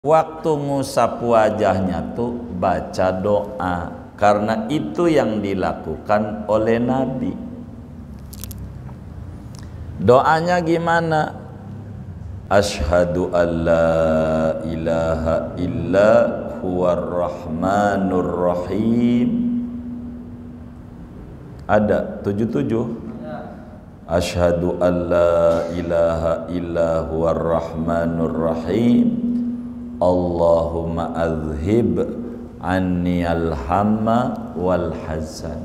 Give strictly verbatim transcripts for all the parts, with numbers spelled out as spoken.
Waktu ngusap wajahnya tuh baca doa, karena itu yang dilakukan oleh Nabi. Doanya gimana? Asyhadu an la ilaha illa huwar rahmanur rahim. Ada tujuh tujuh. Asyhadu an la ilaha illa huwar rahmanur rahim. Allahumma azhib anni al-hamma wal hazan.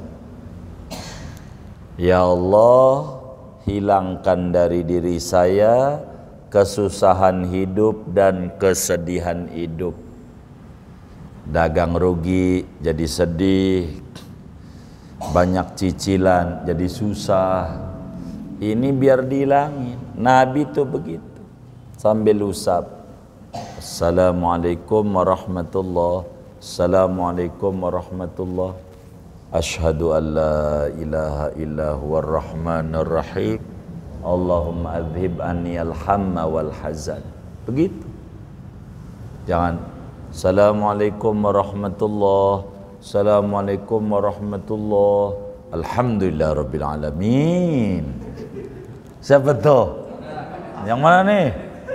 Ya Allah, hilangkan dari diri saya kesusahan hidup dan kesedihan hidup. Dagang rugi jadi sedih, banyak cicilan jadi susah. Ini biar dihilangin. Nabi tuh begitu, sambil usap. Assalamualaikum warahmatullah. Assalamualaikum warahmatullah. Asyhadu an la ilaha illa huwar rahmanur rahim. Allahumma adhib anni al-hamma wal hazan. Begitu. Jangan Assalamualaikum warahmatullah. Assalamualaikum warahmatullah. Alhamdulillah rabbil alamin. Siapa tuh? Yang mana nih?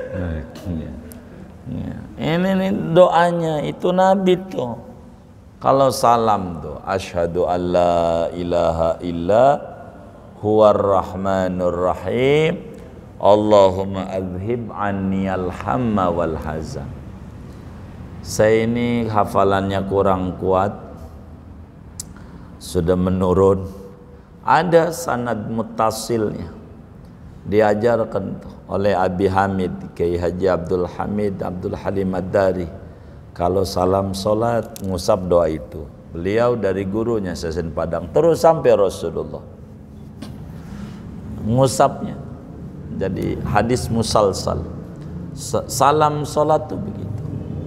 Ya. Ini nih doanya itu Nabi tuh. Kalau salam tuh asyhadu an la ilaha illa huwar rahmanur rahim. Allahumma adhib anni al-hamma wal hazan. Saya ini hafalannya kurang kuat, sudah menurun. Ada sanad muttasilnya, diajarkan tuh oleh Abi Hamid, Kiai Haji Abdul Hamid Abdul Halim Ad-Dari. Kalau salam solat ngusap doa itu. Beliau dari gurunya Sasin Padang terus sampai Rasulullah ngusapnya. Jadi hadis musalsal. Salam solat tuh begitu.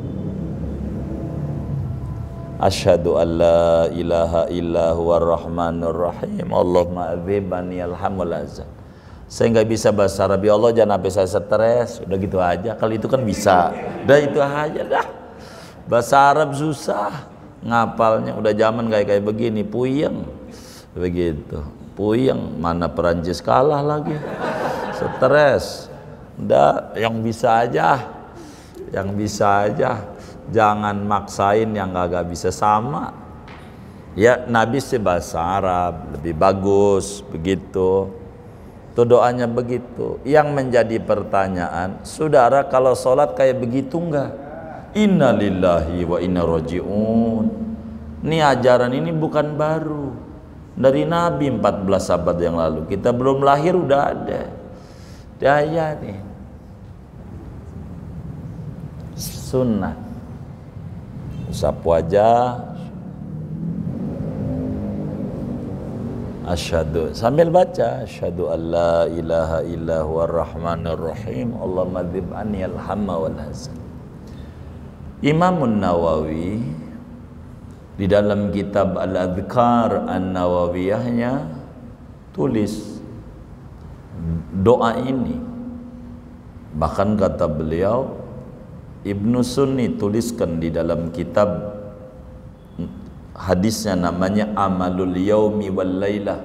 Asyhadu an la ilaha illa huwar rahmanur rahim. Allahumma adzibani alhamdulillah. Saya nggak bisa bahasa Arab, ya Allah jangan sampai saya stres, udah gitu aja. Kalau itu kan bisa, udah itu aja dah. Bahasa Arab susah, ngapalnya udah zaman kayak kayak begini, puyeng, begitu, puyeng. Mana Perancis kalah lagi, stres. Udah, yang bisa aja, yang bisa aja. Jangan maksain yang nggak bisa sama. Ya Nabi sih bahasa Arab lebih bagus, begitu. Itu doanya begitu. Yang menjadi pertanyaan, saudara kalau sholat kayak begitu enggak? Inna lillahi wa inna roji'un. Ini ajaran ini bukan baru. Dari Nabi empat belas abad yang lalu. Kita belum lahir udah ada. Daya nih. Sunnah. Usap wajah. Asyhadu sambil baca asyhadu an la ilaha illa huwar rahmanur rahim. Allahumma dzib anni al-hamma wal hazan. Imam Nawawi di dalam kitab Al-Adhkar An-Nawawiyahnya tulis doa ini. Bahkan kata beliau, Ibnu Sunni tuliskan di dalam kitab hadisnya namanya Amalul Yaumi wal Lailah.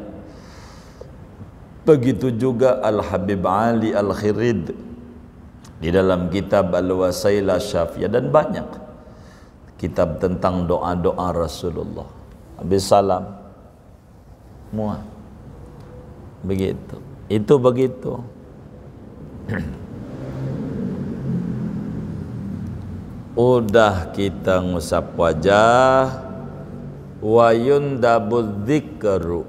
Begitu juga Al-Habib Ali Al-Khirid di dalam kitab Al-Wasailah Syafiyah, dan banyak kitab tentang doa-doa Rasulullah. Habis salam muat begitu. Itu begitu. Udah kita ngusap wajah, wa yundabudz dzikru,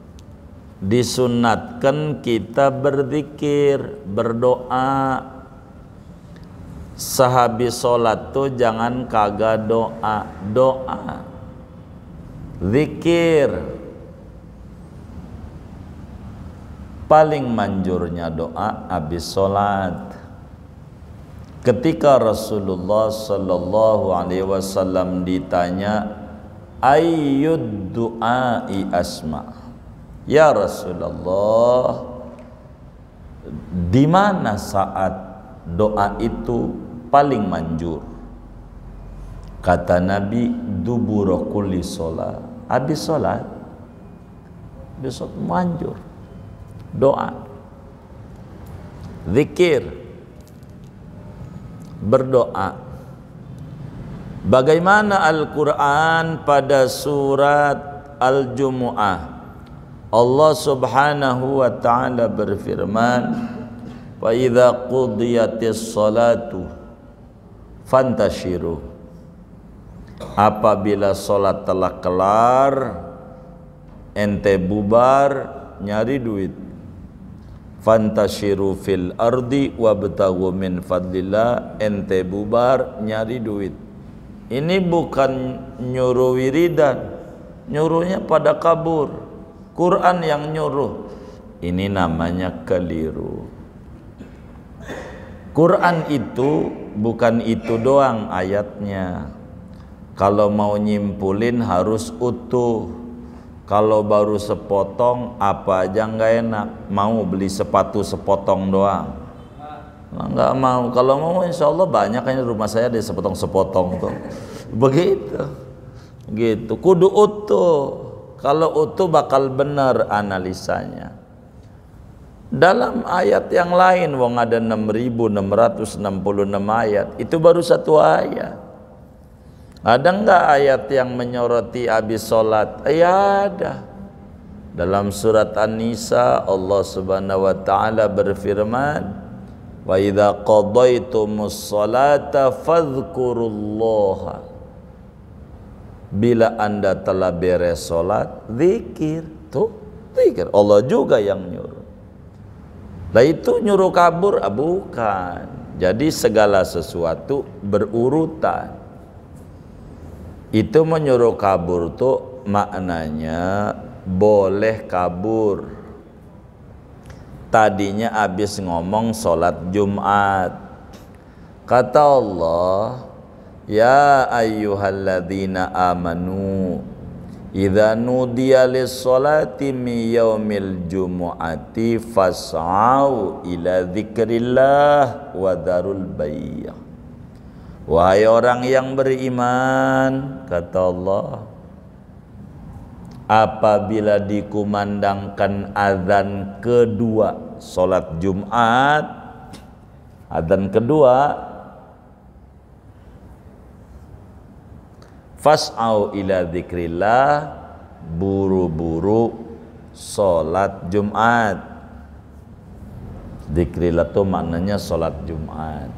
disunatkan kita berzikir, berdoa. Sehabis sholat tuh jangan kagak doa, doa, zikir. Paling manjurnya doa habis sholat. Ketika Rasulullah Sallallahu Alaihi Wasallam ditanya, ayyud du'ai asma, ya Rasulullah, di mana saat doa itu paling manjur? Kata Nabi, dubura kulli sholat, habis sholat, habis sholat manjur doa, zikir, berdoa. Bagaimana Al-Quran pada surat Al-Jumu'ah, Allah subhanahu wa ta'ala berfirman, wa idza qudiyatis salatu fantashiru, apabila salat telah kelar ente bubar nyari duit, fantashiru fil ardi wabtaghu min fadlillah, ente bubar nyari duit. Ini bukan nyuruh wiridan, nyuruhnya pada kabur. Quran yang nyuruh. Ini namanya keliru. Quran itu bukan itu doang ayatnya. Kalau mau nyimpulin harus utuh. Kalau baru sepotong apa aja nggak enak. Mau beli sepatu sepotong doang, nah, nggak mau. Kalau mau insya Allah banyak, ini rumah saya ada sepotong-sepotong tuh. Begitu, gitu. Kudu utuh. Kalau utuh bakal benar analisanya. Dalam ayat yang lain, wong ada enam ribu enam ratus enam puluh enam ayat, itu baru satu ayat. Ada enggak ayat yang menyoroti habis sholat? Ya ada. Dalam surat An-Nisa Allah subhanahu wa ta'ala berfirman, wa idza qadaitumus sholata fadhkurullaha, bila anda telah beres sholat, zikir. Tuh, zikir. Allah juga yang nyuruh. Nah itu nyuruh kabur? Ah, bukan. Jadi segala sesuatu berurutan. Itu menyuruh kabur tuh maknanya boleh kabur. Tadinya habis ngomong sholat Jumat, kata Allah, ya ayyuhalladzina amanu idza nudiya lis-sholati min yaumil jumu'ati fas'au ila dzikrillah wa dzarul bai'. Wahai orang yang beriman, kata Allah, apabila dikumandangkan azan kedua sholat Jumat, azan kedua, fas'au ila dzikrillah, buru-buru sholat Jumat. Dzikrillah itu maknanya sholat Jumat.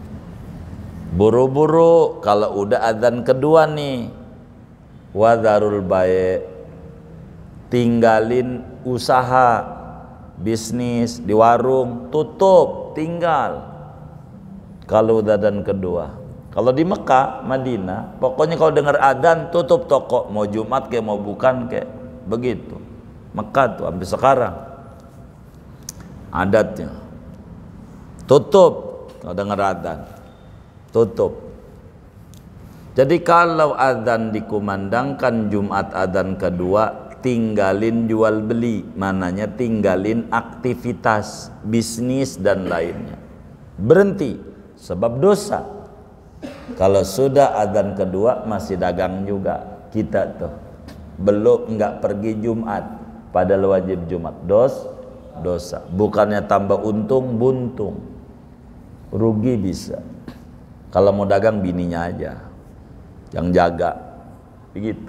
Buru-buru kalau udah azan kedua nih. Wadharul bai', tinggalin usaha bisnis di warung, tutup, tinggal kalau udah azan kedua. Kalau di Mekah, Madinah, pokoknya kalau dengar adzan tutup toko, mau Jumat kayak mau bukan kayak begitu. Mekah tuh sampai sekarang adatnya tutup kalau dengar adzan, tutup. Jadi kalau adzan dikumandangkan Jumat adzan kedua, tinggalin jual beli, mananya tinggalin aktivitas bisnis dan lainnya, berhenti sebab dosa. Kalau sudah adzan kedua masih dagang juga kita tuh, belum nggak pergi Jumat padahal wajib Jumat, dos dosa. Bukannya tambah untung, buntung, rugi bisa. Kalau mau dagang bininya aja yang jaga, begitu.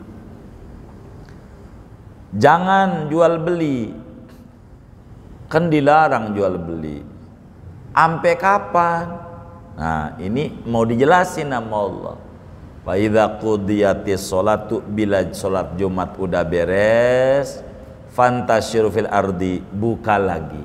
Jangan jual beli, kan dilarang jual beli. Ampe kapan? Nah ini mau dijelasin sama Allah. Wa idza qudiyatis sholatu, bila sholat Jumat udah beres, fantasyiru fil ardi, buka lagi.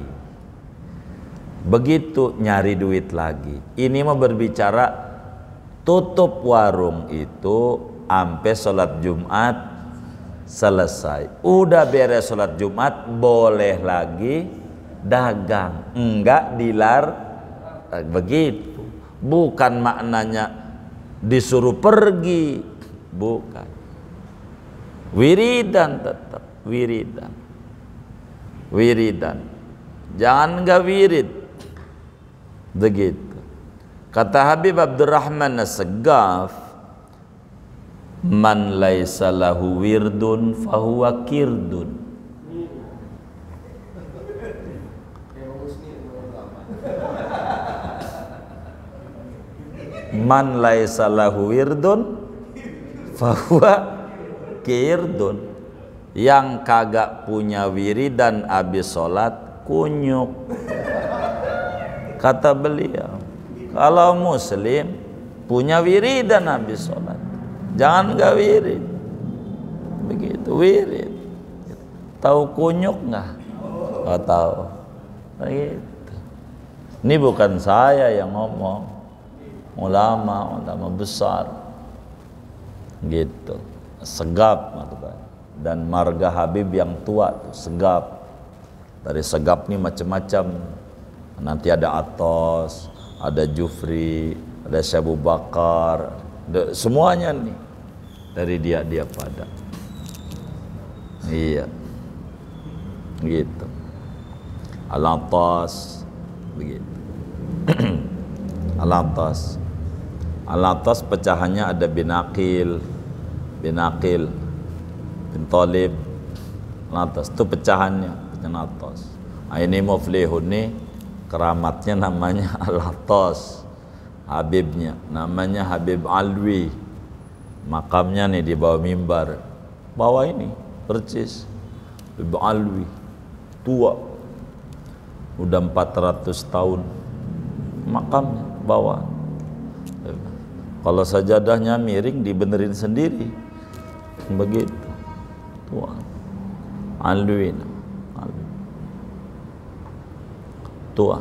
Begitu nyari duit lagi. Ini mau berbicara tutup warung itu ampe sholat Jumat selesai. Udah beres sholat Jumat boleh lagi dagang, enggak dilar begitu. Bukan maknanya disuruh pergi, bukan. Wiridan tetap, wiridan, wiridan. Jangan enggak wirid, begitu. Kata Habib Abdurrahman As-Saggaf, Man laisa lahu wirdun fahuwa kirdun. Man laisa lahu wirdun fahuwa kirdun. Yang kagak punya wiridan abis sholat kunyuk. Kata beliau, kalau muslim punya wiridan habis sholat, jangan nggak wirid. Begitu wirid. Tahu kunyuk nggak? Nggak tahu. Begitu. Ini bukan saya yang ngomong, ulama, ulama besar. Gitu. Segap maksudnya. Dan marga Habib yang tua tuh, segap. Dari segap nih macam-macam. Nanti ada Atos, ada Jufri, ada Syekh Abu Bakar, semuanya nih dari dia dia pada. Iya, gitu. Al-Atas, begitu. Al-Atas, Al-Atas pecahannya ada Binaqil, Binaqil, bin Talib. Al-Atas itu pecahannya, pecahan Atas. Nah, ini Muflihun nih. Keramatnya namanya Al-Atas, Habibnya namanya Habib Alwi, makamnya nih di bawah mimbar, bawah ini percis Habib Alwi, tua, udah empat ratus tahun, makamnya bawah. Kalau sajadahnya miring dibenerin sendiri, begitu, tua, Alwi. Tua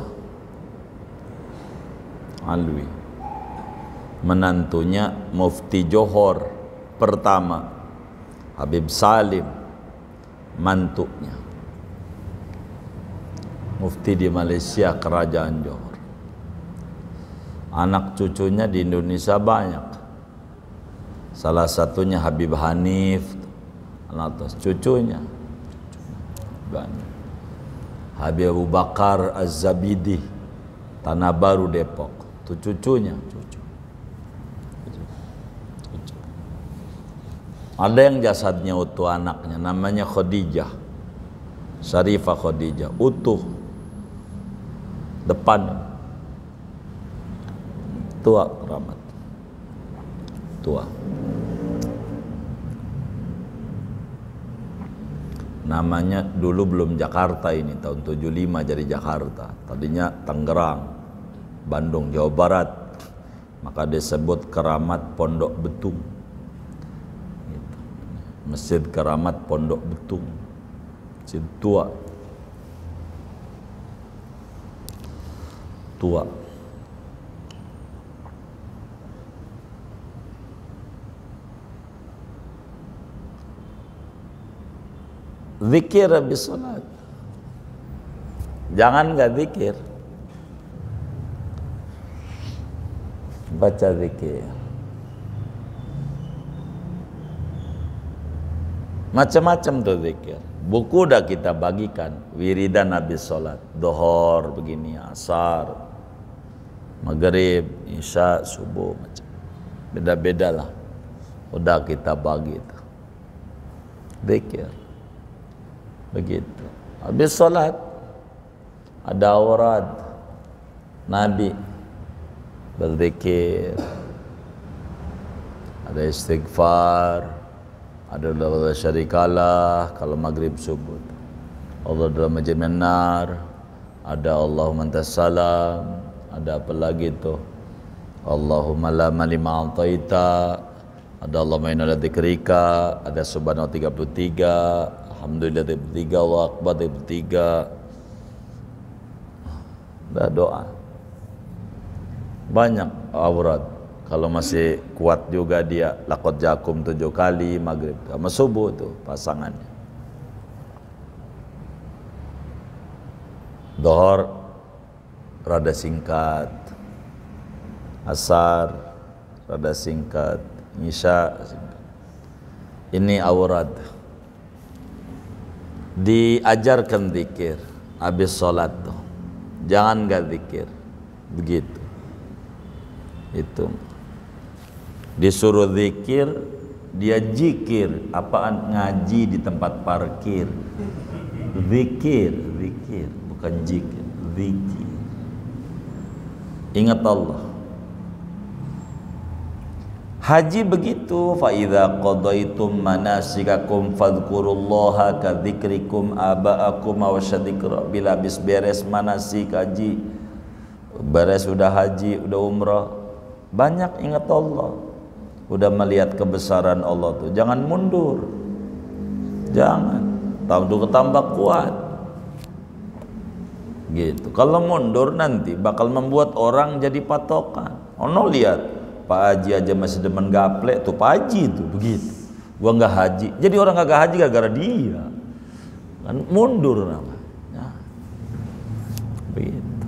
Alwi, menantunya Mufti Johor pertama Habib Salim, mantunya Mufti di Malaysia, Kerajaan Johor. Anak cucunya di Indonesia banyak, salah satunya Habib Hanif, anak cucunya banyak. Habib Abu Bakar Az-Zabidi, Tanah Baru Depok, itu cucunya. Cucu. Cucu. Ada yang jasadnya utuh anaknya, namanya Khadijah, Syarifah Khadijah, utuh depan, tua keramat, tua. Namanya dulu belum Jakarta, ini tahun tujuh puluh lima jadi Jakarta. Tadinya Tangerang, Bandung, Jawa Barat. Maka disebut Keramat Pondok Betung. Gitu. Masjid Keramat Pondok Betung. Masjid tua. Tua. Zikir habis sholat, jangan nggak zikir, baca zikir, macam-macam tuh zikir. Buku udah kita bagikan, wiridan habis sholat, dohor begini, asar, maghrib, isya, subuh, macam beda-beda lah, udah kita bagi itu, zikir. Begitu. Habis sholat ada aurad Nabi, berzikir, ada istighfar, ada la syarikalah kalau maghrib subuh, Allah dalam majid menar, ada Allahumma antas salam, ada apa lagi tuh, Allahumma la malima a'taita, ada Allahumma inna ladzikirika, ada subhanallah tiga puluh tiga, alhamdulillah tiga puluh tiga, Allahu akbar tiga puluh tiga. Dah doa. Banyak aurat. Kalau masih kuat juga dia laqad jakum tujuh kali maghrib sama subuh tuh pasangannya. Dohor rada singkat, asar rada singkat, isya singkat. Ini aurat. Diajarkan zikir habis sholat tuh, jangan nggak zikir, begitu. Itu disuruh zikir Dia zikir, apaan? Ngaji di tempat parkir. Zikir, zikir, bukan zikir, zikir. Ingat Allah. Haji begitu, fa idza qadaitum manasikakum fadhkurullaha kadzikrikum aba'akum wa syadzikra. Bila habis beres manasik haji, beres udah haji, udah umrah, banyak ingat Allah. Udah melihat kebesaran Allah tuh, jangan mundur. Jangan, tambah tambah kuat. Gitu. Kalau mundur nanti bakal membuat orang jadi patokan. Ono lihat Pak Haji aja masih demen gaplek tuh, Pak Haji tuh begitu. Gua nggak haji, jadi orang nggak haji gara-gara dia. Kan mundur namanya. Begitu.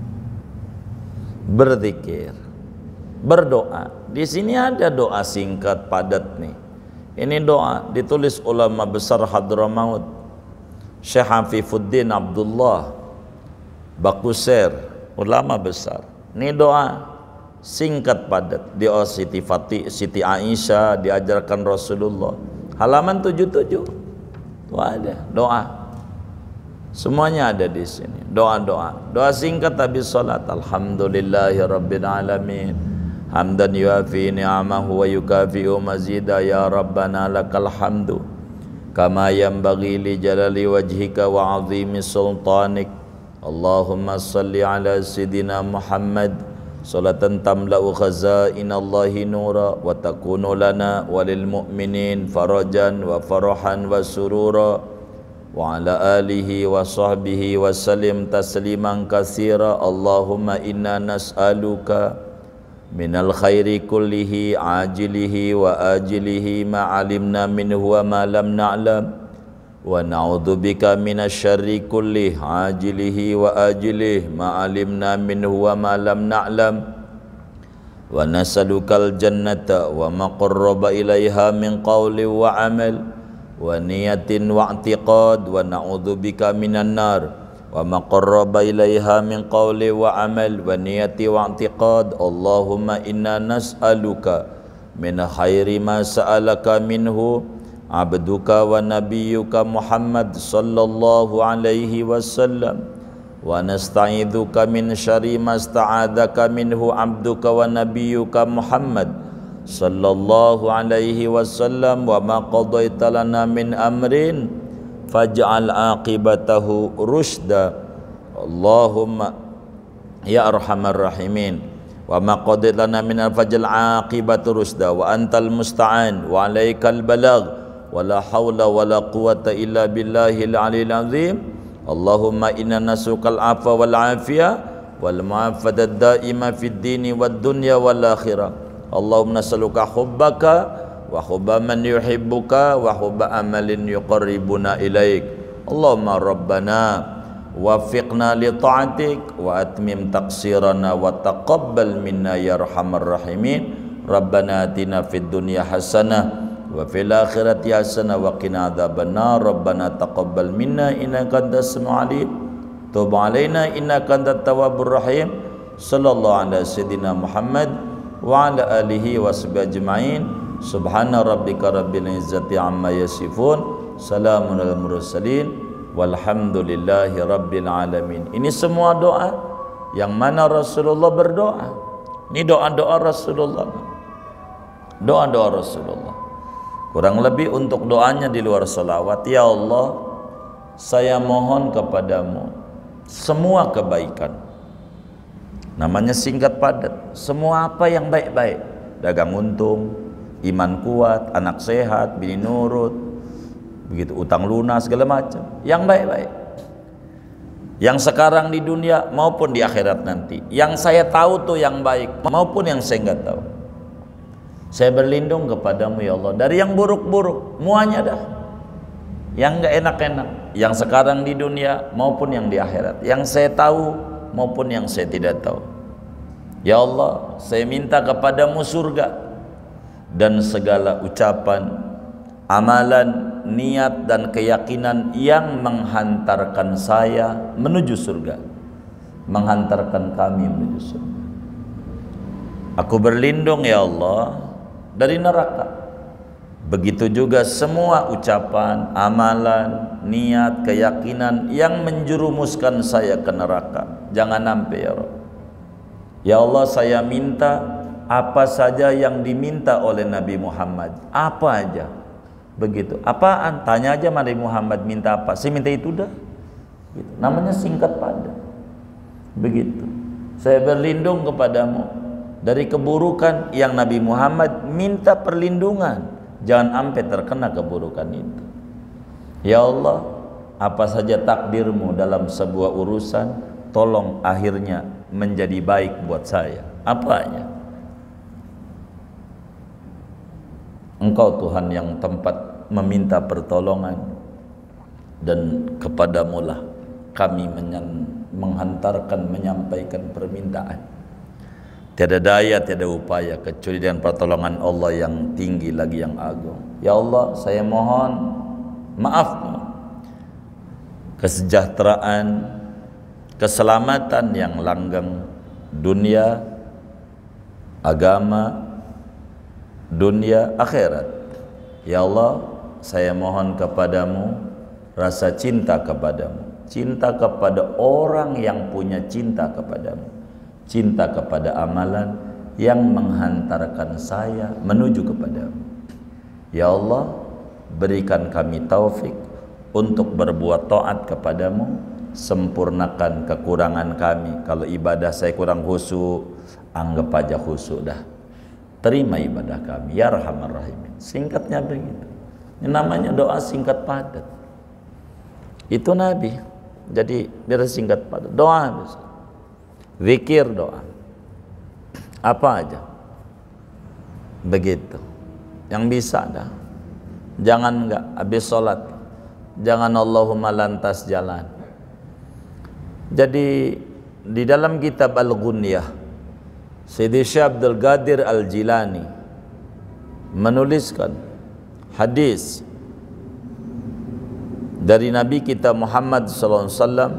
Berzikir, berdoa. Di sini ada doa singkat padat nih. Ini doa ditulis ulama besar Hadramaut, Syekh Hafifuddin Abdullah Bakuser, ulama besar. Ini doa singkat padat di Siti Fatih, Siti Aisyah diajarkan Rasulullah. Halaman tujuh puluh tujuh. Tuh ada doa. Semuanya ada di sini. Doa-doa. Doa singkat habis salat. Alhamdulillahirabbil alamin. Hamdan yuafi ni'amahu wa yukafi'u mazida ya rabbana lakal hamdu kama yanbaghi li jalali wajhika wa 'azimi sultanik. Allahumma salli ala sayidina Muhammad salatan tamla'u khazainallahi nura wa takunu lana walil mu'minin farajan wa farahan wa surura wa ala alihi wa sahbihi wa sallim tasliman katsira. Allahumma inna nas'aluka minal khairi kullihi ajilihi wa ajilihi ma alimna minhu wa ma lam na'lam wa na'udzubika minasyarri kulli ajilihi wa ajilihi ma alimna minhu wa ma lam na'lam wa nas'alukal jannata wa ma qarraba ilaiha min qawli wa amal wa niyatin wa i'tiqad wa na'udzubika minan nar wa ma qarraba ilaiha min qawli wa amal wa niyati wa i'tiqad. Allahumma inna nas'aluka min khairi ma sa'alaka minhu abduka wa nabiyyuka Muhammad sallallahu alaihi wasallam wa nasta'idzuka min syarri ma sta'adzaka minhu abduka wa nabiyyuka Muhammad sallallahu alaihi wasallam wa ma qadaita lana min amrin faj'al aqibatahu rusyda. Allahumma ya arhamar rahimin wa ma qadaita lana min faj'al aqibatahu rusyda wa antal musta'an wa alaikal balagh wala haula wala quwata illa billahil aliyil azim. Allahumma inna nasukal afa wal afiyah wal mu'afadad daima fid dini wad dunya wal akhirah. Allahumma nas'aluka hubbaka wa hubba man yuhibbuka wa hubba amalin yuqarribuna ilaik. Allahumma rabbana wafiqna li ta'atik wa atmim taqsirana wa taqabbal minna ya arhamar rahimin. Rabbana atina fid dunya hasanah wa fil akhirati hasanah wa qina adzabannar. Rabbana taqabbal minna innaka antas samiul alim tub alaina innaka antat tawwabur rahim. Sallallahu ala sayidina Muhammad wa ala alihi wa sahbihi ajmain. Subhana rabbika rabbil izzati amma yasifun, salamun alal mursalin, walhamdulillahi rabbil alamin. Ini semua doa yang mana Rasulullah berdoa. Ini doa-doa Rasulullah. Doa-doa Rasulullah. Kurang lebih untuk doanya di luar salawat. Ya Allah, saya mohon kepadamu semua kebaikan. Namanya singkat padat. Semua apa yang baik-baik. Dagang untung, iman kuat, anak sehat, bini nurut, begitu utang lunas segala macam. Yang baik-baik. Yang sekarang di dunia maupun di akhirat nanti. Yang saya tahu tuh yang baik maupun yang saya enggak tahu. Saya berlindung kepadamu ya Allah dari yang buruk-buruk, muanya dah. Yang enggak enak-enak, yang sekarang di dunia maupun yang di akhirat. Yang saya tahu maupun yang saya tidak tahu. Ya Allah, saya minta kepadamu surga dan segala ucapan, amalan, niat dan keyakinan yang menghantarkan saya menuju surga, menghantarkan kami menuju surga. Aku berlindung ya Allah dari neraka Begitu juga semua ucapan, amalan, niat, keyakinan yang menjerumuskan saya ke neraka. Jangan sampai ya Rabb. Ya Allah, saya minta apa saja yang diminta oleh Nabi Muhammad. Apa aja. Begitu. Apaan? Tanya aja Nabi Muhammad minta apa. Saya minta itu dah. Gitu. Namanya singkat padat. Begitu. Saya berlindung kepadamu dari keburukan yang Nabi Muhammad minta perlindungan. Jangan sampai terkena keburukan itu. Ya Allah, apa saja takdirmu dalam sebuah urusan, tolong akhirnya menjadi baik buat saya. Apanya? Engkau Tuhan yang tempat meminta pertolongan, dan kepadamulah kami menghantarkan, menyampaikan permintaan. Tiada daya, tiada upaya kecuali dengan pertolongan Allah yang tinggi lagi, yang agung. Ya Allah, saya mohon maafmu, kesejahteraan, keselamatan yang langgeng, dunia, agama, dunia, akhirat. Ya Allah, saya mohon kepadamu rasa cinta kepadamu, cinta kepada orang yang punya cinta kepadamu, cinta kepada amalan yang menghantarkan saya menuju kepadamu. Ya Allah, berikan kami taufik untuk berbuat taat kepadamu, sempurnakan kekurangan kami. Kalau ibadah saya kurang khusyuk, anggap aja khusyuk dah. Terima ibadah kami, ya Arhamar Rahimin. Singkatnya begitu. Ini namanya doa singkat padat. Itu Nabi. Jadi dia singkat padat. Doa bisa. Zikir, doa, apa aja begitu yang bisa dah. Jangan enggak habis sholat, jangan Allahumma lantas jalan. Jadi di dalam kitab Al-Ghunyah, Sayyidi Syekh Abdul Qadir Al-Jilani menuliskan hadis dari Nabi kita Muhammad sallallahu alaihi wasallam.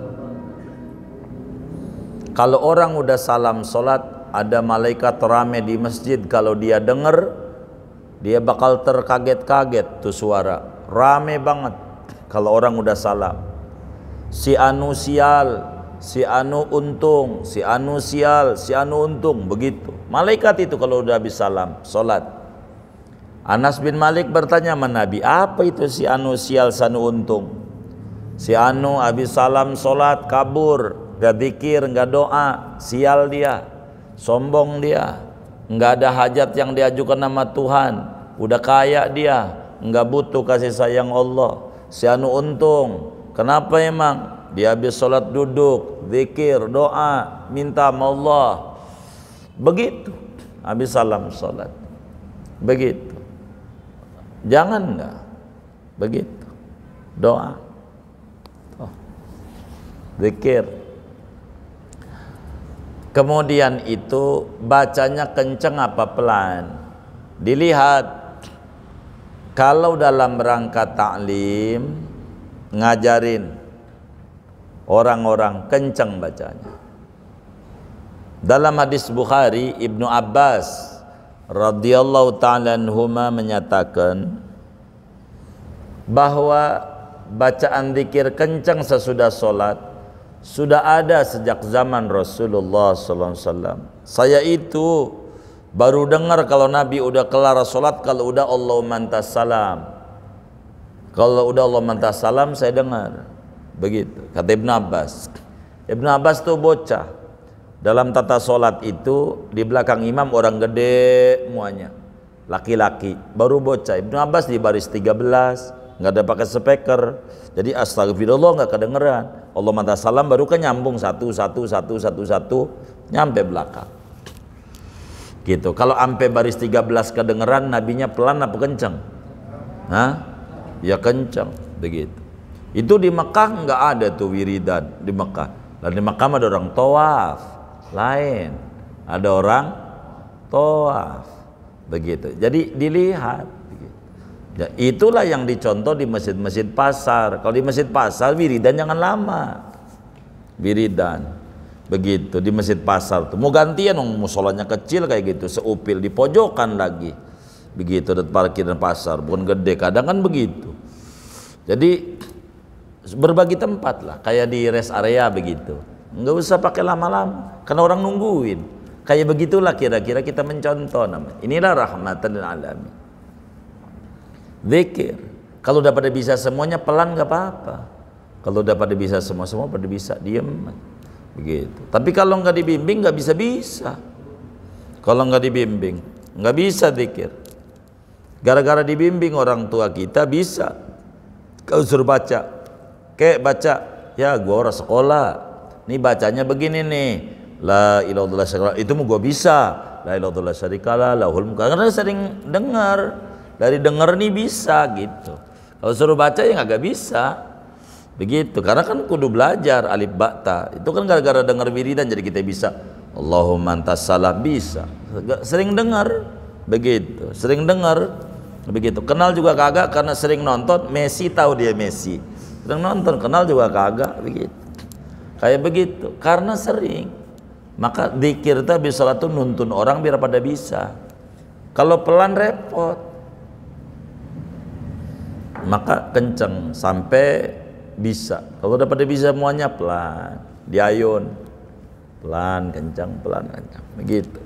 Kalau orang udah salam solat, ada malaikat rame di masjid. Kalau dia dengar, dia bakal terkaget-kaget tuh suara. Rame banget kalau orang udah salam. Si anu sial, si anu untung, si anu sial, si anu untung. Begitu. Malaikat itu kalau udah habis salam solat. Anas bin Malik bertanya sama Nabi, apa itu si anu sial, si anu untung? Si anu habis salam solat kabur, gak zikir, gak doa, sial dia, sombong dia, gak ada hajat yang diajukan nama Tuhan, udah kaya dia, gak butuh kasih sayang Allah. Si anu untung, kenapa emang? Dia habis sholat duduk, zikir, doa, minta sama Allah. Begitu, habis salam sholat. Begitu. Jangan enggak? Begitu. Doa. Oh. Zikir. Kemudian itu bacanya kenceng apa pelan? Dilihat. Kalau dalam rangka taklim, ngajarin orang-orang, kenceng bacanya. Dalam hadis Bukhari, Ibnu Abbas radhiyallahu ta'ala anhuma menyatakan bahwa bacaan zikir kenceng sesudah solat sudah ada sejak zaman Rasulullah sallallahu alaihi wasallam. Saya itu baru dengar kalau Nabi udah kelar solat, kalau udah Allahumma antas salam, kalau udah Allahumma antas salam saya dengar. Begitu kata Ibnu Abbas. Ibnu Abbas tuh bocah. Dalam tata solat itu di belakang imam orang gede semuanya, laki-laki, baru bocah. Ibnu Abbas di baris tiga belas, nggak ada pakai speaker, jadi astagfirullah nggak kedengeran. Allahumma antas salam baru kan nyambung satu satu satu satu satu nyampe belakang. Gitu. Kalau sampai baris tiga belas kedengeran, nabinya pelan apa kenceng? Hah? Ya kenceng. Begitu. Itu di Mekah nggak ada tuh wiridan di Mekah. Dan di Mekah ada orang tawaf, lain. Ada orang tawaf. Begitu. Jadi dilihat. Begitu. Ya, itulah yang dicontoh di masjid-masjid pasar. Kalau di masjid pasar wiridan jangan lama. Wiridan. Begitu di masjid pasar tuh mau gantian, musolanya kecil kayak gitu, seupil di pojokan lagi, begitu, dan parkir dan pasar, bukan gede, kadang kan begitu. Jadi berbagi tempat lah, kayak di rest area begitu, nggak usah pakai lama-lama, karena orang nungguin. Kayak begitulah kira-kira kita mencontoh namanya. Inilah rahmatan lil alamin. Zikir, kalau udah pada bisa semuanya pelan nggak apa-apa. Kalau udah pada bisa semua semua pada bisa diem begitu. Tapi kalau nggak dibimbing nggak bisa-bisa. Kalau nggak dibimbing nggak bisa zikir. Gara-gara dibimbing orang tua kita bisa. Kau suruh baca, kayak baca, ya gua orang sekolah, nih bacanya begini nih. La ilaha illallah syarika, itu mau gua bisa. La ilaha illallah syarikalah lahul mulk. Karena sering dengar, dari dengar nih bisa gitu. Kalau suruh baca ya nggak bisa begitu, karena kan kudu belajar alif ba ta. Itu kan gara-gara dengar wiridan jadi kita bisa. Allahumma antas salah bisa. Sering dengar begitu, sering dengar begitu. Kenal juga kagak, karena sering nonton Messi, tahu dia Messi. Sering nonton, kenal juga kagak begitu. Kayak begitu, karena sering. Maka dzikir tapi salat itu nuntun orang biar pada bisa. Kalau pelan repot. Maka kenceng sampai bisa. Kalau udah pada bisa semuanya pelan, diayun. Pelan, kencang, pelan, kencang. Begitu.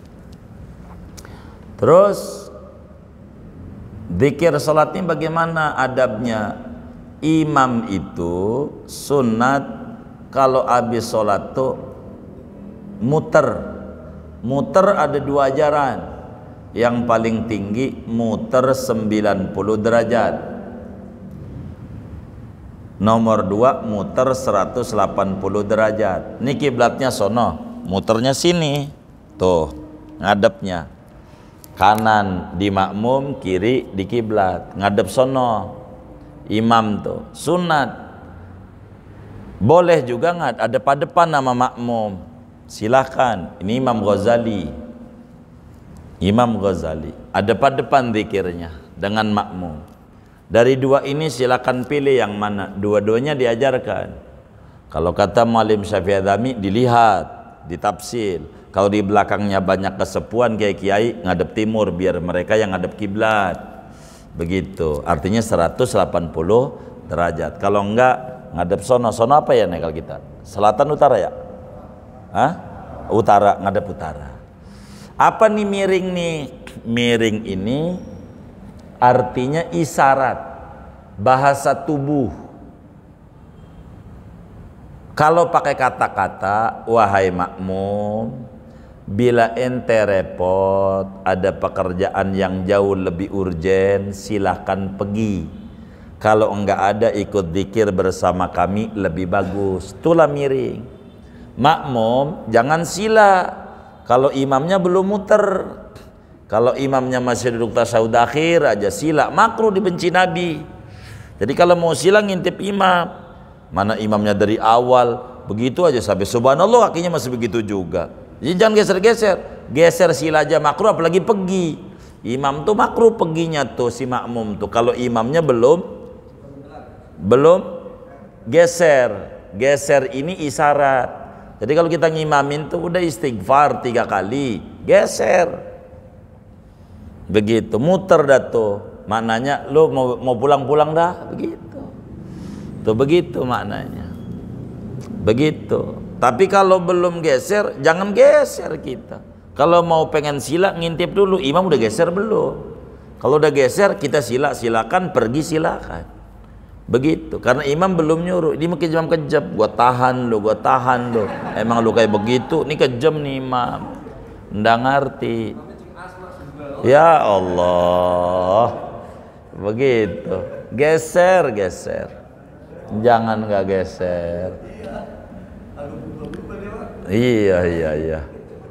Terus dzikir salat ini bagaimana adabnya? Imam itu sunat kalau habis salat tuh muter. Muter ada dua ajaran. Yang paling tinggi muter sembilan puluh derajat. Nomor dua muter seratus delapan puluh derajat. Ini kiblatnya sono, muternya sini. Tuh, ngadepnya. Kanan di makmum, kiri di kiblat. Ngadep sono. Imam tuh sunat. Boleh juga nggak ada pada depan nama makmum. Silahkan, ini Imam Ghazali. Imam Ghazali ada pada depan zikirnya dengan makmum. Dari dua ini silakan pilih yang mana. Dua-duanya diajarkan. Kalau kata Muallim Syafi'i Adzami, dilihat, ditafsir. Kalau di belakangnya banyak kesepuan kayak kiai, ngadep timur biar mereka yang ngadep kiblat. Begitu. Artinya seratus delapan puluh derajat. Kalau enggak ngadep sono. Sono apa ya nih kalau kita? Selatan utara ya? Hah? Utara, ngadep utara. Apa nih miring nih? Miring ini artinya isyarat, bahasa tubuh. Kalau pakai kata-kata, wahai makmum, bila ente repot, ada pekerjaan yang jauh lebih urgen, silahkan pergi. Kalau enggak ada, ikut zikir bersama kami lebih bagus. Itulah miring. Makmum jangan sila kalau imamnya belum muter. Kalau imamnya masih duduk tasyahud akhir aja sila, makruh, dibenci Nabi. Jadi kalau mau sila ngintip imam, mana imamnya dari awal begitu aja sampai subhanallah kakinya masih begitu juga. Jadi jangan geser-geser, geser sila aja makruh, apalagi pergi. Imam tuh makruh peginya tuh si makmum tuh kalau imamnya belum belum geser. Geser ini isyarat. Jadi kalau kita ngimamin tuh udah istighfar tiga kali, geser. Begitu, muter dah tuh. Maknanya lu mau mau pulang-pulang dah, begitu. Tuh begitu maknanya. Begitu. Tapi kalau belum geser, jangan geser kita. Kalau mau pengen sila ngintip dulu, imam udah geser belum? Kalau udah geser kita sila, silakan, pergi silakan. Begitu, karena imam belum nyuruh. Ini mungkin imam kejam, gua tahan lo, gua tahan lo. Emang lu kayak begitu, ini kejam nih imam. Nggak ngerti. Ya Allah, begitu. Geser, geser. Jangan nggak geser. Iya, iya, iya.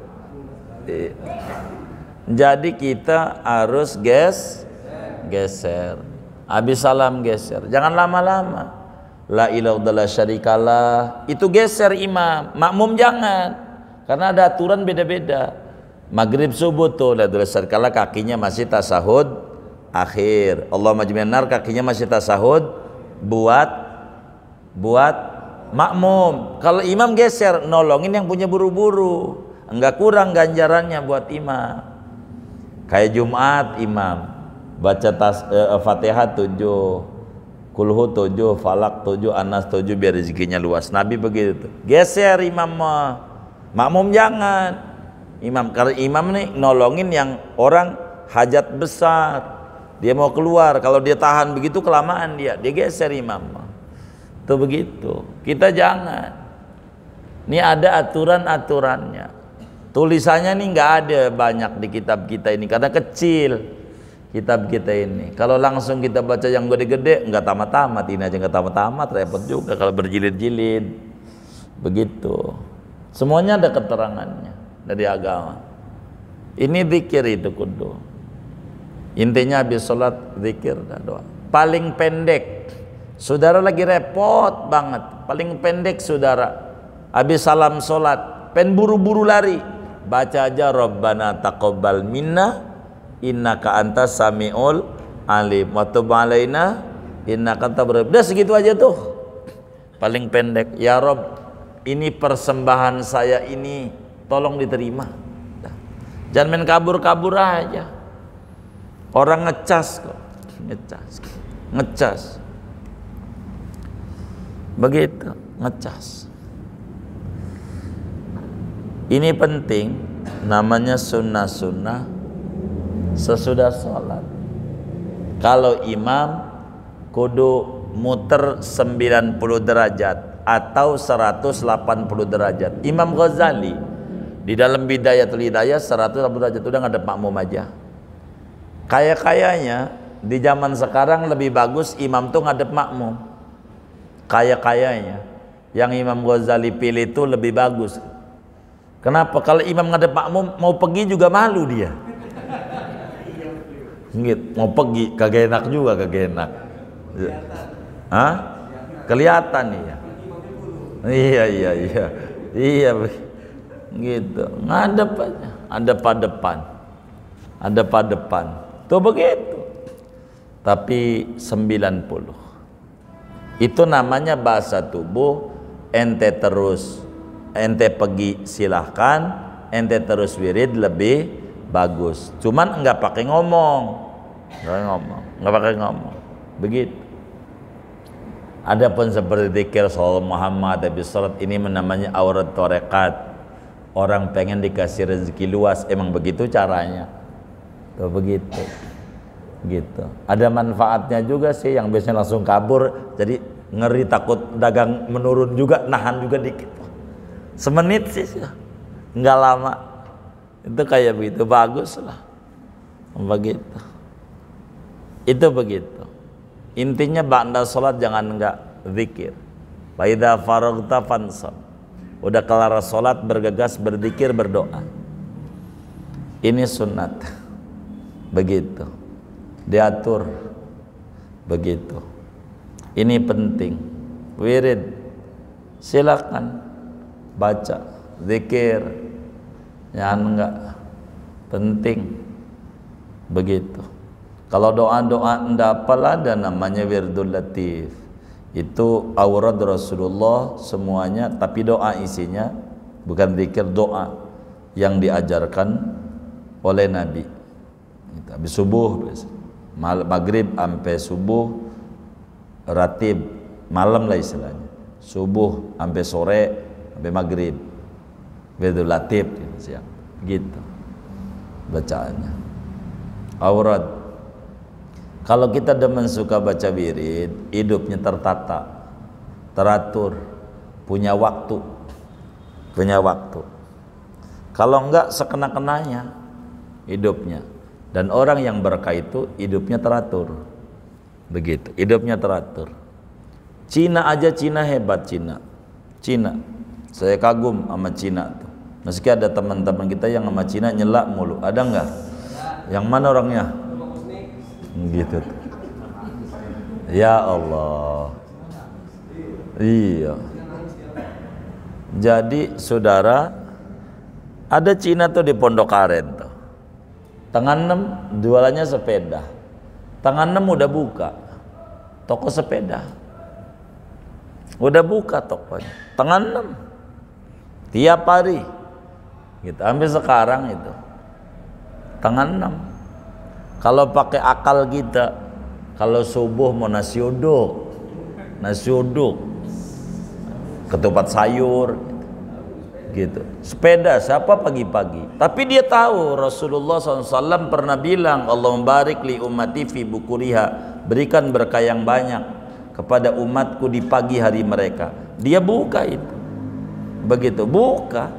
Jadi kita harus ges, geser. Habis salam geser, jangan lama-lama. La ilaha illallah syarikalah, itu geser imam, makmum jangan, karena ada aturan beda-beda. Maghrib subuh tuh la ilaha syarikalah kakinya masih tasahud akhir. Allah majmi'an kakinya masih tasahud buat buat makmum. Kalau imam geser, nolongin yang punya buru-buru, enggak kurang ganjarannya buat imam. Kayak Jumat imam baca tas, eh, Fatihah tujuh, Kulhu tujuh, Falak tujuh, Anas tujuh biar rezekinya luas. Nabi begitu. Geser imam mah. Makmum jangan. Imam, kalau imam nih nolongin yang orang hajat besar. Dia mau keluar, kalau dia tahan begitu kelamaan dia, dia geser imam mah. Tuh begitu. Kita jangan. Ini ada aturan-aturannya. Tulisannya nih nggak ada banyak di kitab kita ini karena kecil. Kitab kita ini kalau langsung kita baca yang gede-gede nggak tamat-tamat, ini aja nggak tamat-tamat, repot juga kalau berjilid-jilid begitu. Semuanya ada keterangannya dari agama. Ini zikir itu kudu intinya habis sholat zikir dan doa paling pendek. Saudara lagi repot banget, paling pendek saudara habis salam sholat pen buru-buru lari baca aja Rabbana taqabbal minna innaka antas samiul alim wa tub alaina innaka antal barib. Udah segitu aja tuh paling pendek. Ya Rob, ini persembahan saya ini tolong diterima. Jangan main kabur-kabur aja. Orang ngecas kok, ngecas ngecas begitu, ngecas. Ini penting, namanya sunnah-sunnah sesudah sholat. Kalau imam kudu muter sembilan puluh derajat atau seratus delapan puluh derajat. Imam Ghazali di dalam Bidayatul Hidayah seratus delapan puluh derajat, udah ngadep makmum aja. Kayak-kayanya di zaman sekarang lebih bagus imam tuh ngadep makmum. Kayak-kayanya yang Imam Ghazali pilih itu lebih bagus. Kenapa? Kalau imam ngadep makmum mau pergi juga malu dia. Gitu, mau pergi kagak enak juga, kagak enak. Hah? Kelihatan iya. Iya iya iya. Iya gitu. Ngadep aja, ada pada depan. Ada pada depan. Tuh begitu. Tapi sembilan puluh. Itu namanya bahasa tubuh. Ente terus ente pergi silahkan, ente terus wirid lebih bagus. Cuman enggak pakai ngomong. Enggak ngomong, enggak pakai ngomong. Begitu. Adapun seperti zikir sallallahu Muhammad habis salat, ini namanya aurat tarekat. Orang pengen dikasih rezeki luas, emang begitu caranya. Tuh begitu. Gitu. Ada manfaatnya juga sih, yang biasanya langsung kabur jadi ngeri takut dagang menurun juga, nahan juga dikit. Semenit sih. Enggak lama. Itu kayak begitu, bagus lah. Begitu. Itu begitu. Intinya ba'da sholat jangan enggak zikir. Fa idza faraghta fansab. Udah kelar sholat bergegas berzikir, berdoa. Ini sunat. Begitu. Diatur. Begitu. Ini penting. Wirid. Silakan baca, zikir. Jangan enggak, penting begitu. Kalau doa-doa enggak apalah, ada namanya wirdul latif. Itu aurat Rasulullah semuanya, tapi doa isinya bukan zikir, doa yang diajarkan oleh Nabi. Habis subuh, maghrib sampai subuh, ratib malam lah istilahnya. Subuh sampai sore sampai maghrib. Wirdul latif siang gitu bacaannya. Aurat. Kalau kita demen suka baca wirid, hidupnya tertata, teratur, punya waktu, punya waktu. Kalau enggak sekena-kenanya hidupnya. Dan orang yang berkah itu hidupnya teratur. Begitu, hidupnya teratur. Cina aja, Cina hebat, Cina. Cina. Saya kagum sama Cina tuh. Meski ada teman-teman kita yang sama Cina nyelak mulu, ada enggak? Yang mana orangnya? Gitu tuh. Ya Allah. Iya. Jadi saudara, ada Cina tuh di Pondok Aren tuh. Tanggal enam jualannya sepeda. Tanggal enam udah buka toko sepeda. Udah buka tokonya. Tanggal enam. Tiap hari. Gitu. Sampai sekarang itu. Tanggal enam. Kalau pakai akal kita, kalau subuh mau nasi uduk, nasi uduk, ketupat sayur, gitu. Sepeda siapa pagi-pagi? Tapi dia tahu Rasulullah shallallahu alaihi wasallam pernah bilang, Allahumma barik li ummati fi bukuriha, berikan berkah yang banyak kepada umatku di pagi hari mereka. Dia buka itu, begitu, buka,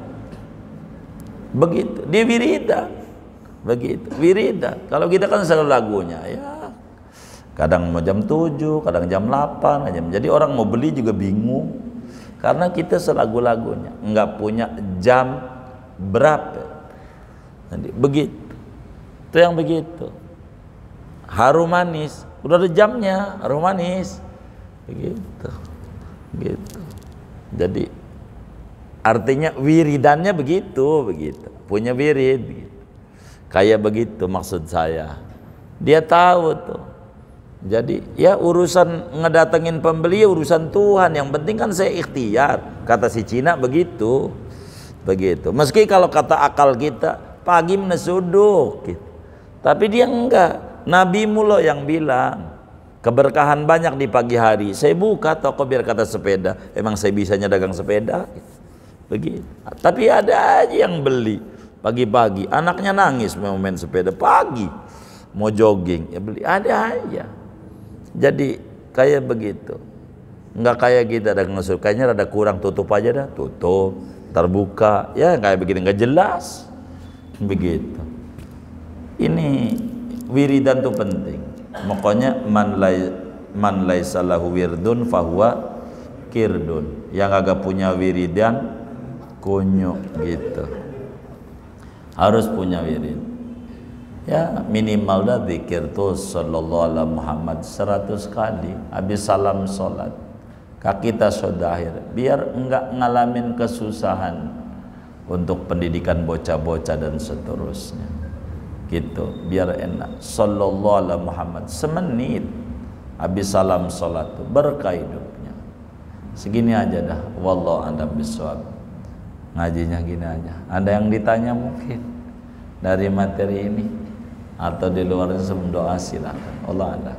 begitu. Dia wirida, begitu, wirida. Kalau kita kan selalu lagunya, ya, kadang mau jam tujuh, kadang jam delapan, jadi orang mau beli juga bingung. Karena kita selagu-lagunya, nggak punya jam berapa. Jadi, begitu. Itu yang begitu. Harum manis, udah ada jamnya, harum manis. Begitu. Gitu. Jadi artinya wiridannya begitu, begitu. Punya wirid gitu. Kayak begitu maksud saya. Dia tahu tuh. Jadi ya urusan ngedatengin pembeli urusan Tuhan, yang penting kan saya ikhtiar, kata si Cina begitu, begitu. Meski kalau kata akal kita pagi menasuduk, gitu. Tapi dia enggak. Nabi mulu yang bilang keberkahan banyak di pagi hari. Saya buka toko biar kata sepeda, emang saya bisanya dagang sepeda, gitu. Begitu. Tapi ada aja yang beli pagi-pagi, anaknya nangis mau main sepeda pagi, mau jogging, ya beli, ada aja. Jadi kayak begitu, nggak kayak kita ada ngesur, kayaknya ada kurang, tutup aja dah, tutup, terbuka, ya kayak begini nggak jelas, begitu. Ini wiridan tuh penting. Pokoknya man lay man laisalahu wirdun fahuwa kirdun. Yang agak punya wiridan kunyuk gitu. Harus punya wirid. Ya minimal dah zikir tuh sallallahu alaihi Muhammad seratus kali habis salam sholat kaki kita sodahir, biar enggak ngalamin kesusahan untuk pendidikan bocah-bocah dan seterusnya gitu, biar enak. Sallallahu alaihi Muhammad semenit habis salam sholat tuh berkah hidupnya. Segini aja dah, wallahu a'lam bishawab. Ngajinya gini aja. Ada yang ditanya mungkin dari materi ini atau di luarnya sebelum doa silakan. Allah a'lam.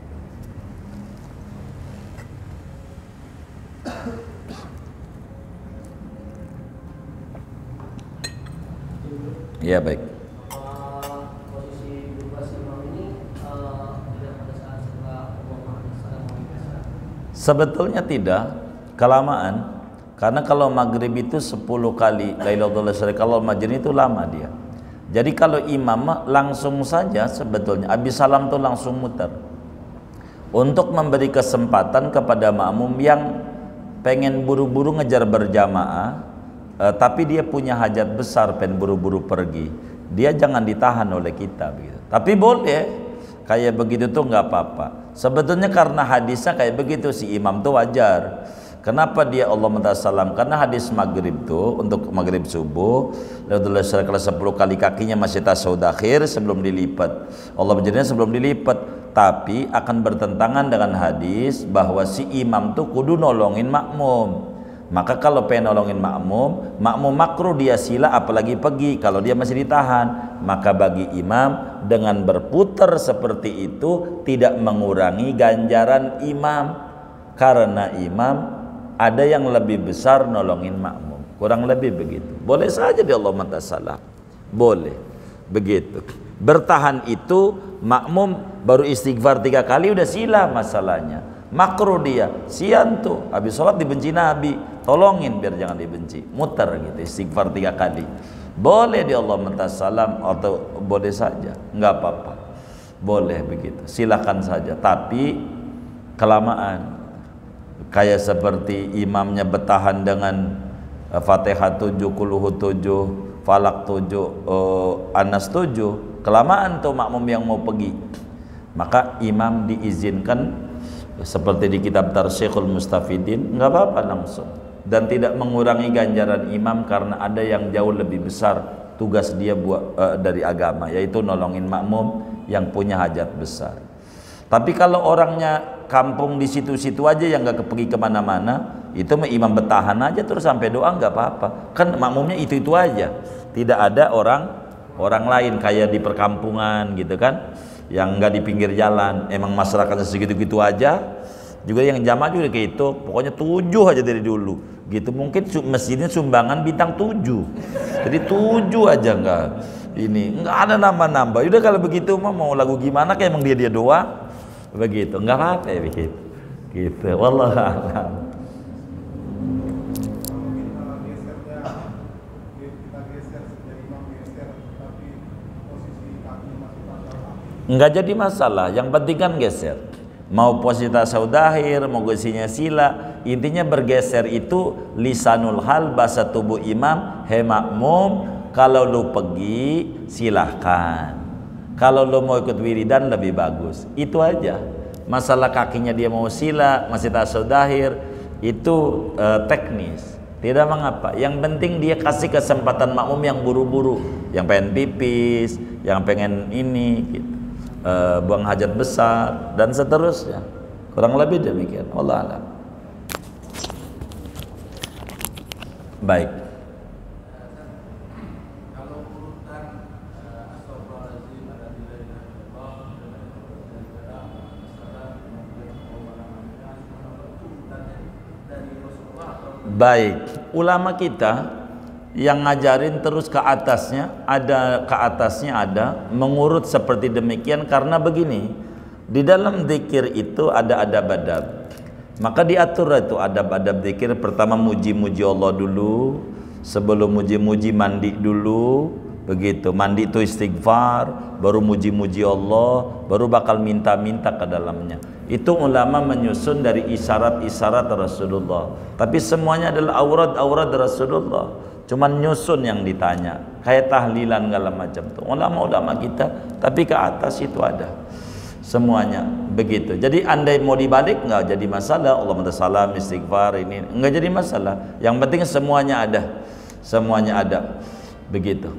Ya baik. Posisi bebas imam ini tidak pada saat setelah Sebetulnya tidak, kelamaan. Karena kalau maghrib itu sepuluh kali Lailatul Syari, kalau maghrib itu lama dia. Jadi kalau imam langsung saja sebetulnya habis salam tuh langsung muter. Untuk memberi kesempatan kepada makmum yang pengen buru-buru ngejar berjamaah, eh, tapi dia punya hajat besar pengen buru-buru pergi. Dia jangan ditahan oleh kita begitu. Tapi boleh kayak begitu tuh nggak apa-apa. Sebetulnya karena hadisnya kayak begitu, si imam tuh wajar. Kenapa dia Allah minta salam? Karena hadis maghrib tuh untuk maghrib subuh, Rasulullah kalau sepuluh kali kakinya masih tasawuf akhir sebelum dilipat. Allah menjadinya sebelum dilipat, tapi akan bertentangan dengan hadis bahwa si imam tuh kudu nolongin makmum. Maka kalau pengen nolongin makmum, makmum makruh dia sila apalagi pergi kalau dia masih ditahan. Maka bagi imam dengan berputar seperti itu tidak mengurangi ganjaran imam, karena imam ada yang lebih besar nolongin makmum, kurang lebih begitu. Boleh saja di Allah mata salah, boleh begitu. Bertahan itu makmum baru istighfar tiga kali udah sila masalahnya. Makruh dia, sian tuh habis sholat dibenci Nabi, tolongin biar jangan dibenci, muter gitu istighfar tiga kali. Boleh di Allah mata salam atau boleh saja, nggak apa-apa, boleh begitu, silakan saja. Tapi kelamaan. Kayak seperti imamnya bertahan dengan uh, Fatihah tujuh, Quluhu tujuh, Falak tujuh, uh, Anas tujuh, kelamaan tuh makmum yang mau pergi. Maka imam diizinkan seperti di kitab Tarsyikhul Mustafidin, nggak apa-apa langsung, dan tidak mengurangi ganjaran imam karena ada yang jauh lebih besar tugas dia buat uh, dari agama, yaitu nolongin makmum yang punya hajat besar. Tapi kalau orangnya kampung di situ-situ aja yang nggak pergi kemana-mana, itu imam bertahan aja terus sampai doa nggak apa-apa. Kan makmumnya itu-itu aja, tidak ada orang orang lain kayak di perkampungan gitu kan. yang nggak di pinggir jalan, emang masyarakatnya segitu-gitu aja. Juga yang jamaah juga kayak itu, pokoknya tujuh aja dari dulu gitu. Mungkin masjidnya sumbangan bintang tujuh, jadi tujuh aja, nggak ini nggak ada nambah-nambah. Udah kalau begitu mah mau lagu gimana, kayak emang dia dia doang begitu, nggak apa-apa ya begitu gitu. Wallahu a'lam. Nggak jadi masalah, yang penting kan geser. Mau posisi tasawuf dahir, mau posisinya sila, intinya bergeser itu lisanul hal, bahasa tubuh imam, he makmum. Kalau lu pergi silahkan, kalau lu mau ikut wiridan lebih bagus, itu aja. Masalah kakinya dia mau sila, masih tasawuf dahir, itu uh, teknis, tidak mengapa. Yang penting dia kasih kesempatan makmum yang buru-buru, yang pengen pipis, yang pengen ini gitu. Uh, buang hajat besar dan seterusnya, kurang lebih demikian. Wallahu a'lam. Baik. Baik, ulama kita yang ngajarin terus ke atasnya ada, ke atasnya ada mengurut seperti demikian, karena begini, di dalam zikir itu ada adab-adab, maka diatur itu adab-adab zikir. Pertama muji-muji Allah dulu, sebelum muji-muji mandi dulu, begitu. Mandi itu istighfar, baru muji-muji Allah, baru bakal minta-minta ke dalamnya. Itu ulama menyusun dari isyarat-isyarat Rasulullah, tapi semuanya adalah aurat-aurat Rasulullah. Cuman nyusun yang ditanya, kayak tahlilan segala macam tuh ulama-ulama kita, tapi ke atas itu ada semuanya begitu. Jadi andai mau dibalik nggak jadi masalah, Allahumma salam, istighfar, ini nggak jadi masalah. Yang penting semuanya ada, semuanya ada begitu.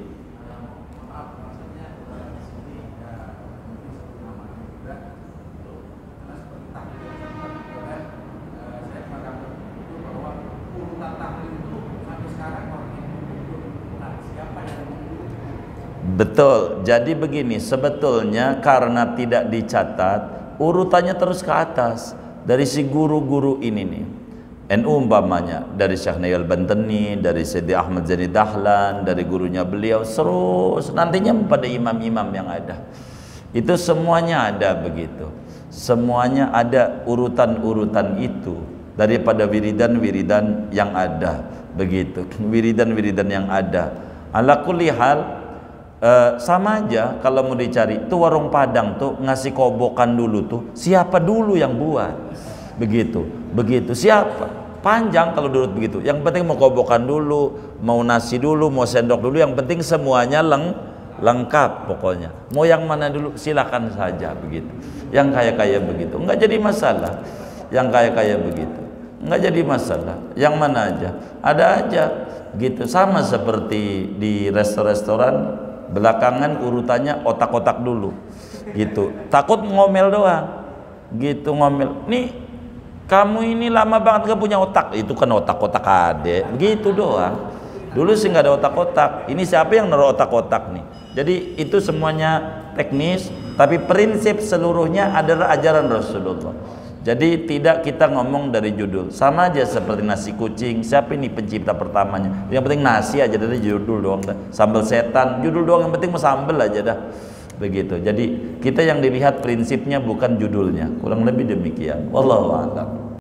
Betul, jadi begini, sebetulnya karena tidak dicatat urutannya terus ke atas dari si guru-guru ini nih, N U umpamanya dari Syekh Nayal Bantani, dari Sayyidi Ahmad Zani Dahlan, dari gurunya beliau, terus nantinya pada imam-imam yang ada, itu semuanya ada begitu, semuanya ada urutan-urutan itu daripada wiridan-wiridan yang ada begitu, wiridan-wiridan yang ada. Ala kulli hal, Uh, sama aja kalau mau dicari tuh warung Padang tuh ngasih kobokan dulu tuh siapa dulu yang buat begitu, begitu siapa panjang kalau dulu begitu. Yang penting mau kobokan dulu, mau nasi dulu, mau sendok dulu, yang penting semuanya leng lengkap pokoknya. Mau yang mana dulu silakan saja begitu. Yang kaya-kaya begitu nggak jadi masalah, yang kaya-kaya begitu nggak jadi masalah, yang mana aja ada aja gitu. Sama seperti di restoran-restoran belakangan urutannya otak-otak dulu gitu, takut ngomel doang gitu, ngomel nih kamu ini lama banget gak punya otak, itu kan otak-otak adek begitu doang. Dulu sih nggak ada otak-otak, ini siapa yang naruh otak-otak nih. Jadi itu semuanya teknis, tapi prinsip seluruhnya adalah ajaran Rasulullah. Jadi tidak kita ngomong dari judul, sama aja seperti nasi kucing, siapa ini pencipta pertamanya, yang penting nasi aja dari judul doang dah. Sambal setan, judul doang, yang penting mau sambal aja dah begitu. Jadi kita yang dilihat prinsipnya bukan judulnya, kurang lebih demikian. Wallahu a'lam.